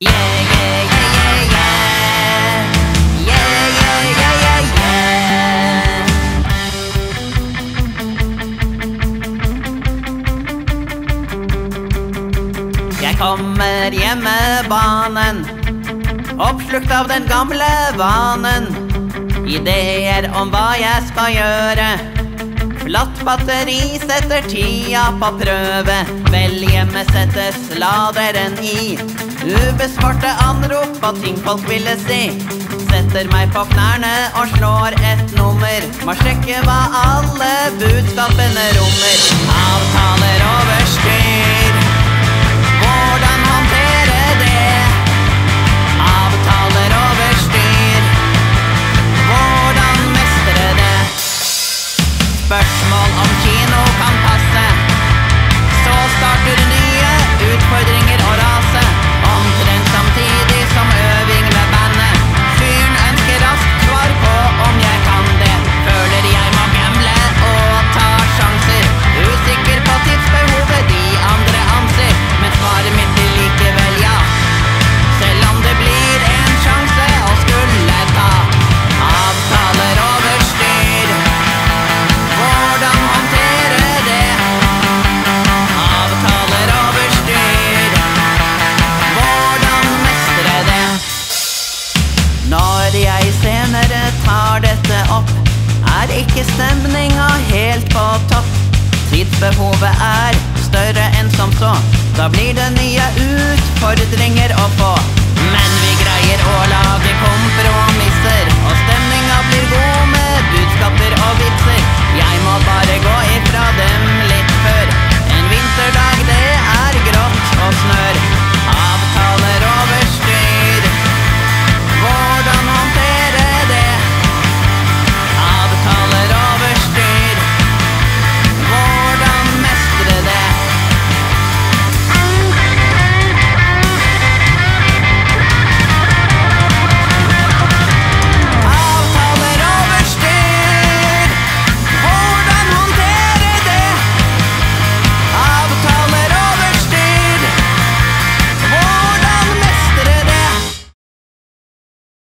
Yeah, yeah, yeah, yeah, yeah. Yeah, yeah, yeah, yeah, yeah. Jeg kommer hjemmebanen, oppslukt av den gamle vanen. Ideer om hva jeg skal gjøre. Flatt batteri setter tida på prøve. Vel hjemme settes laderen i. Ubesvarte anrop og ting folk ville si. Setter meg på knærne og slår et nummer. Må sjekke hva alle budskapene rommer. Avtaler overstyr. Hvordan håndtere det? Avtaler overstyr. Hvordan mestre det? Spørsmål om kino kan passe. Så starter nye utfordringer og rase. Omtrent samtidig som øving med bandet. Fyren ønsker raskt svar på om jeg kan det. Føler jeg må gamble og ta sjanser. Usikker på tidsbehovet de andre anser. Men svaret mitt blir likevel ja. Selv om det blir en sjanse å skulle ta. Avtaler overstyr. Hvordan håndtere det? Avtaler overstyr. Hvordan mestre det? Når jeg senere tar dette opp, er ikke stemninga helt på topp. Tidsbehovet er større enn som så. Da blir det nye utfordringer.